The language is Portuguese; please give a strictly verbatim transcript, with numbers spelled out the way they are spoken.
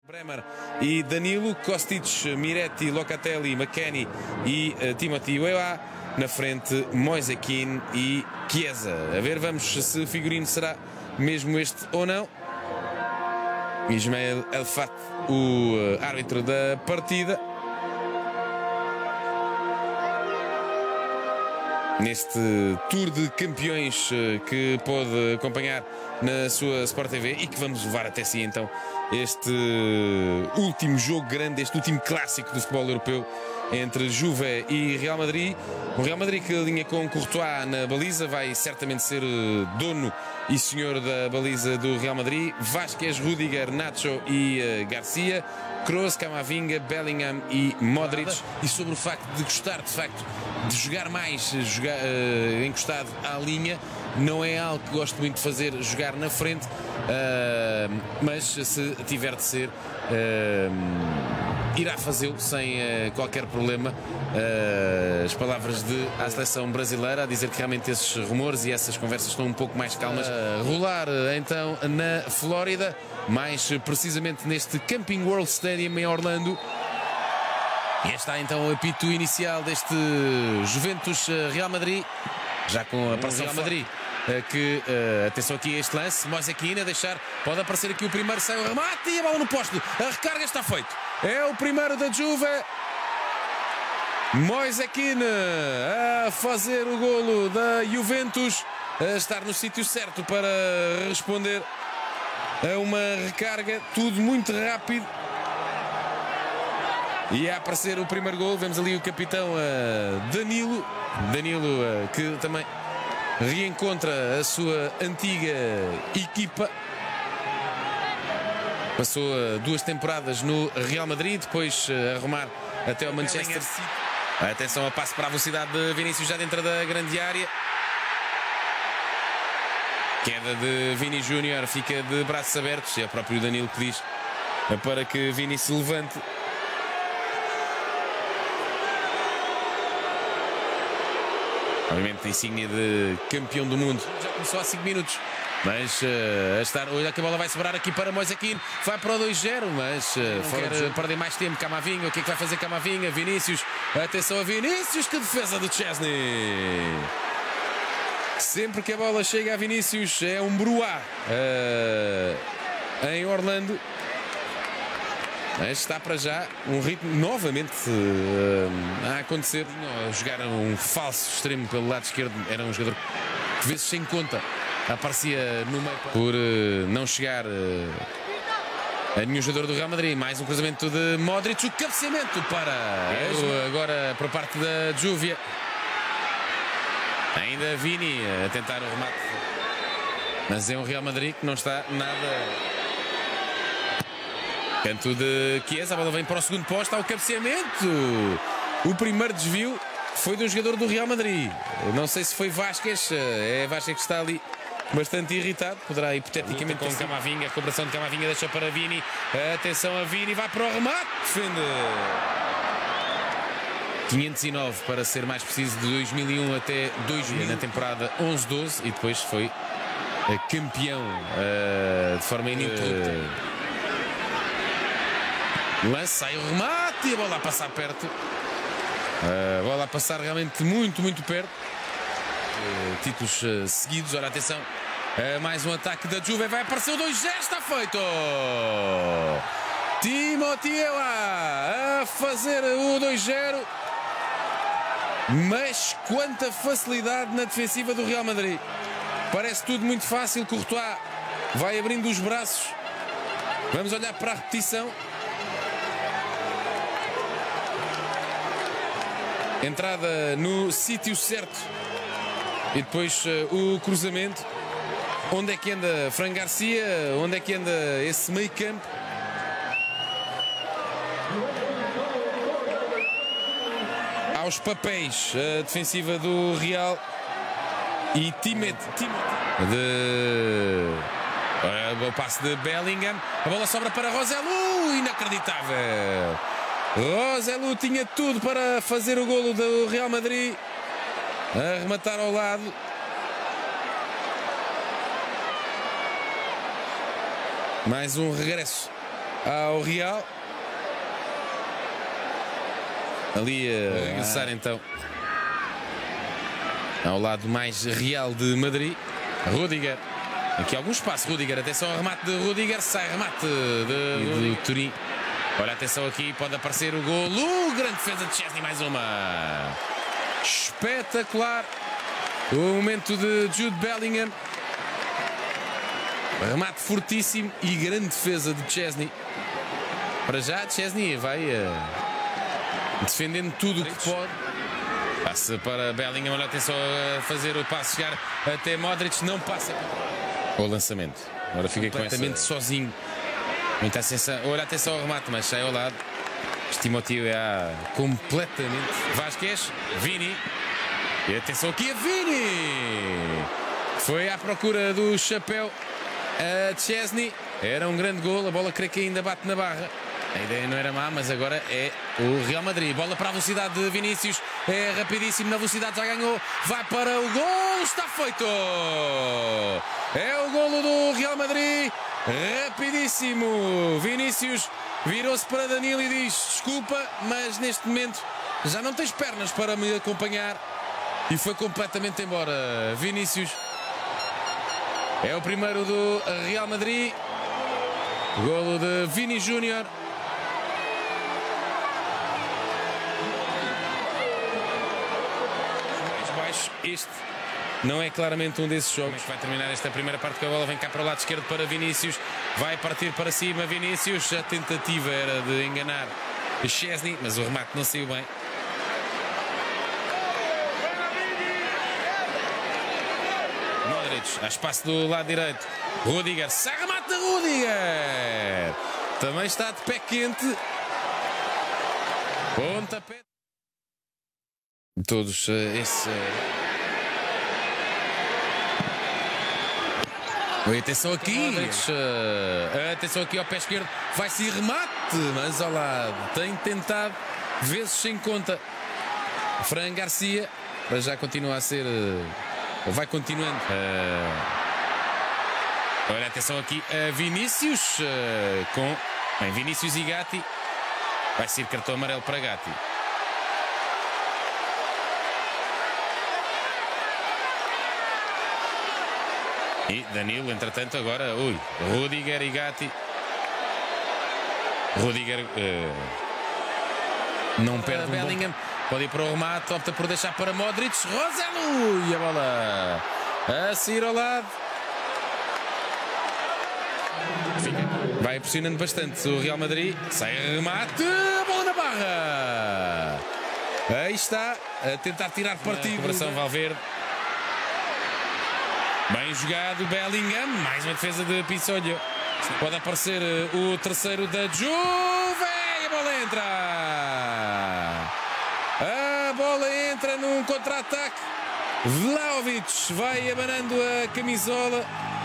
Bremer e Danilo, Kostic, Miretti, Locatelli, McKennie e uh, Timothy Weah. Na frente, Moise Kean e Chiesa. A ver, vamos se o figurino será mesmo este ou não. Ismael El-Fat, o uh, árbitro da partida. Neste Tour de Campeões uh, que pode acompanhar na sua Sport T V e que vamos levar até si então este último jogo grande, este último clássico do futebol europeu entre Juve e Real Madrid. O Real Madrid que alinha com Courtois na baliza, vai certamente ser dono e senhor da baliza do Real Madrid. Vázquez, Rudiger, Nacho e uh, Garcia, Kroos, Camavinga, Bellingham e Modric. E sobre o facto de gostar de facto de jogar mais jogar, uh, encostado à linha, não é algo que gosto muito de fazer, jogar na frente, uh, mas se tiver de ser, uh, irá fazê-lo sem uh, qualquer problema. Uh, as palavras de a seleção brasileira a dizer que realmente esses rumores e essas conversas estão um pouco mais calmas. Uh, rolar então na Flórida, mais precisamente neste Camping World Stadium em Orlando. E está então o apito inicial deste Juventus Real Madrid, já com a parceria Real Madrid. Que, uh, atenção aqui a este lance, Moise Kean a deixar, pode aparecer aqui o primeiro, sai o remate e a bola no poste, a recarga está feito, é o primeiro da Juve, Moise Kean a fazer o golo da Juventus, a estar no sítio certo para responder a uma recarga, tudo muito rápido. E a aparecer o primeiro golo, vemos ali o capitão uh, Danilo, Danilo uh, que também reencontra a sua antiga equipa. Passou uh, duas temporadas no Real Madrid, depois uh, a rumar até ao Manchester City. Atenção a passe para a velocidade de Vinícius já dentro da grande área. Queda de Vini Júnior, fica de braços abertos. É o próprio Danilo que diz para que Vini se levante. Obviamente a insígnia de campeão do mundo. Já começou há cinco minutos. Mas uh, a estar. Olha que a bola vai sobrar aqui para Moise Kean. Vai para o dois zero, mas uh, quer perder mais tempo. Camavinga, o que é que vai fazer Camavinga? Vinícius, atenção a Vinícius, que defesa do Chesney. Sempre que a bola chega a Vinícius é um bruá uh, em Orlando. Mas está para já um ritmo novamente uh, a acontecer. A jogar um falso extremo pelo lado esquerdo. Era um jogador que vezes sem conta aparecia no meio por uh, não chegar uh, a nenhum jogador do Real Madrid. Mais um cruzamento de Modric. O cabeceamento para uh, agora por parte da Juve. Ainda Vini a tentar o remate. Mas é um Real Madrid que não está nada. Canto de Chiesa, a bola vem para o segundo posto, há o cabeceamento. O primeiro desvio foi de um jogador do Real Madrid. Não sei se foi Vázquez, é Vázquez que está ali bastante irritado. Poderá hipoteticamente com Camavinga, a cobração de Camavinga deixa para Vini. Atenção a Vini, vai para o remate, defende. quinhentos e nove para ser mais preciso, de dois mil e um até dois mil, na temporada onze doze, e depois foi campeão uh, de forma ininterrupta. Lance, sai o remate e a bola a passar perto. A bola a passar realmente muito, muito perto. Uh, títulos uh, seguidos. Ora, atenção. Uh, mais um ataque da Juve. Vai aparecer o dois zero. Está feito. Timothy Weah a fazer o dois zero. Mas quanta facilidade na defensiva do Real Madrid. Parece tudo muito fácil. Courtois vai abrindo os braços. Vamos olhar para a repetição. Entrada no sítio certo e depois uh, o cruzamento. Onde é que anda Fran Garcia? Onde é que anda esse meio campo? Aos papéis, a defensiva do Real e Timothy de uh, o passe de Bellingham. A bola sobra para Roselu, inacreditável. Roselu tinha tudo para fazer o golo do Real Madrid, a rematar ao lado. Mais um regresso ao Real. Ali a regressar então ao lado mais Real de Madrid. Rudiger. Aqui algum espaço, Rudiger. Atenção ao remate de Rudiger. Sai remate de, de Turim. Olha, atenção aqui, pode aparecer o golo. Grande defesa de Szczesny, mais uma. Espetacular. O momento de Jude Bellingham. Remate fortíssimo e grande defesa de Szczesny. Para já, Szczesny vai uh, defendendo tudo o que pode. Passa para Bellingham. Olha, atenção a fazer o passo chegar até Modric. Não passa. O lançamento. Agora fica completamente essa... sozinho. Muita sensação. Olha, atenção ao remate, mas sai ao lado. Timoteo é completamente. Vasquez, Vini. E atenção aqui a Vini. Foi à procura do chapéu a Szczesny. Era um grande gol. A bola creio que ainda bate na barra. A ideia não era má, mas agora é o Real Madrid. Bola para a velocidade de Vinícius. É rapidíssimo na velocidade, já ganhou. Vai para o gol. Está feito. É o golo do Real Madrid. Rapidíssimo. Vinícius virou-se para Danilo e diz: desculpa, mas neste momento já não tens pernas para me acompanhar. E foi completamente embora. Vinícius é o primeiro do Real Madrid. Golo de Vini Júnior. Mais baixo. Este não é claramente um desses jogos. Vai terminar esta primeira parte, que a bola vem cá para o lado esquerdo para Vinícius. Vai partir para cima Vinícius. A tentativa era de enganar Szczesny, mas o remate não saiu bem. Modric, há espaço do lado direito. Rudiger, sai remate de Rudiger. Também está de pé quente. Pontapé. Todos uh, esse... Uh... Atenção aqui, uh, atenção aqui ao pé esquerdo, vai ser remate, mas ao lado, tem tentado, vezes sem conta. Fran Garcia, mas já continua a ser, uh, vai continuando. Uh, olha, atenção aqui a Vinícius, uh, com bem, Vinícius e Gatti, vai ser cartão amarelo para Gatti. E Danilo, entretanto, agora, ui, Rudiger e Gatti. Rudiger uh, não perde. Bellingham bom... pode ir para o remate, opta por deixar para Modric. Roselu e a bola a sair ao lado. Vai pressionando bastante o Real Madrid. Sai remate, a bola na barra. Aí está, a tentar tirar partido. Coração Valverde. Bem jogado Bellingham, mais uma defesa de Pizzolho. Pode aparecer o terceiro da Juve. E a bola entra. A bola entra num contra-ataque. Vlahovic vai abanando a camisola.